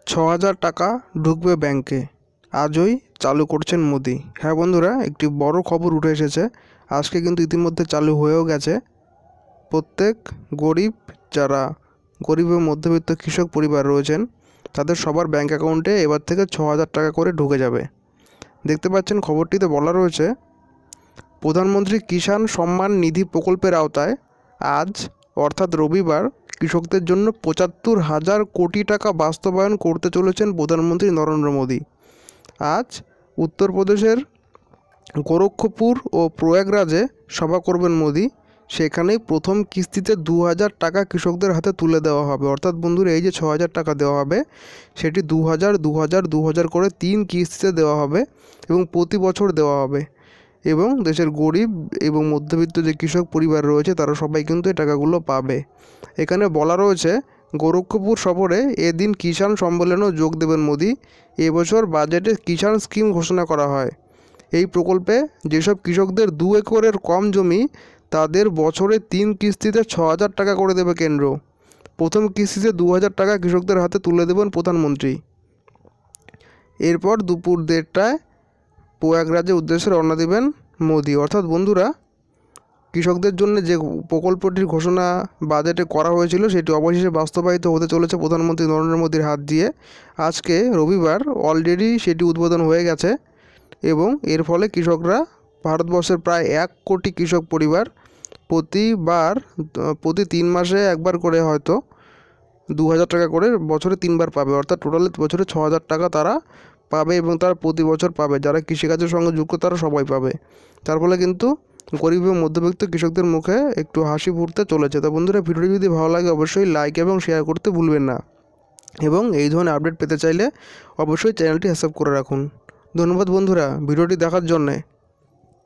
৬,০০০ টাকা ঢুকবে ব্যাংকে, আজই চালু করছেন মোদি। হ্যাঁ বন্ধুরা, একটি বড় খবর উঠে এসেছে। আজকে কিন্তু ইতিমধ্যে চালু হয়েও গেছে। প্রত্যেক গরিব, যারা গরিব ও মধ্যবিত্ত কৃষক পরিবার রয়েছেন, তাদের সবার ব্যাংক অ্যাকাউন্টে এবার থেকে ৬,০০০ টাকা করে ঢুকে যাবে। দেখতে পাচ্ছেন খবরটিতে বলা রয়েছে, প্রধানমন্ত্রী কিষাণ সম্মান নিধি প্রকল্পের আওতায় আজ অর্থাৎ রবিবার কৃষকদের জন্য ৭৫,০০০ কোটি টাকা বাস্তবায়ন করতে চলেছেন প্রধানমন্ত্রী নরেন্দ্র মোদী। আজ উত্তরপ্রদেশের গোরক্ষপুর ও প্রয়াগরাজে সভা করবেন মোদী। সেখানেই প্রথম কিস্তিতে ২,০০০ টাকা কৃষকদের হাতে তুলে দেওয়া হবে। অর্থাৎ বন্ধুরা, এই যে ৬,০০০ টাকা দেওয়া হবে, সেটি ২,০০০, ২,০০০, ২,০০০ করে ৩ কিস্তিতে দেওয়া হবে এবং প্রতি বছর দেওয়া হবে। এবং দেশের গরিব এবং মধ্যবিত্ত যে কৃষক পরিবার রয়েছে, তারা সবাই কিন্তু এই টাকাগুলো পাবে। এখানে বলা রয়েছে, গোরক্ষপুর সফরে এদিন কিষাণ সম্মেলনেও যোগ দেবেন মোদী। এবছর বাজেটে কিষাণ স্কিম ঘোষণা করা হয়। এই প্রকল্পে যেসব কৃষকদের ২ একরের কম জমি, তাদের বছরে ৩ কিস্তিতে ৬,০০০ টাকা করে দেবে কেন্দ্র। প্রথম কিস্তিতে ২,০০০ টাকা কৃষকদের হাতে তুলে দেবেন প্রধানমন্ত্রী। এরপর দুপুর ১:৩০টায় প্রয়াগরাজের উদ্দেশ্যে রওনা দেবেন মোদী। অর্থাৎ বন্ধুরা, কৃষকদের জন্য যে প্রকল্পটির ঘোষণা বাজেটে করা হয়েছিল, সেটি অবশেষে বাস্তবায়িত হতে চলেছে প্রধানমন্ত্রী নরেন্দ্র মোদীর হাত দিয়ে। আজকে রবিবার অলরেডি সেটি উদ্বোধন হয়ে গেছে এবং এর ফলে কৃষকরা, ভারতবর্ষের প্রায় ১ কোটি কৃষক পরিবার প্রতি ৩ মাসে একবার করে হয়তো ২,০০০ টাকা করে বছরে ৩ বার পাবে। অর্থাৎ টোটালে বছরে ৬,০০০ টাকা তারা পাবে এবং তারা প্রতি বছর পাবে। যারা কৃষিকাজের সঙ্গে যুক্ত তারা সবাই পাবে। তার ফলে কিন্তু গরিব এবং মধ্যবিত্ত কৃষকদের মুখে একটু হাসি ফুটতে চলেছে। তো বন্ধুরা, ভিডিওটি যদি ভালো লাগে অবশ্যই লাইক এবং শেয়ার করতে ভুলবেন না এবং এই ধরনের আপডেট পেতে চাইলে অবশ্যই চ্যানেলটি সাবস্ক্রাইব করে রাখুন। ধন্যবাদ বন্ধুরা ভিডিওটি দেখার জন্যে।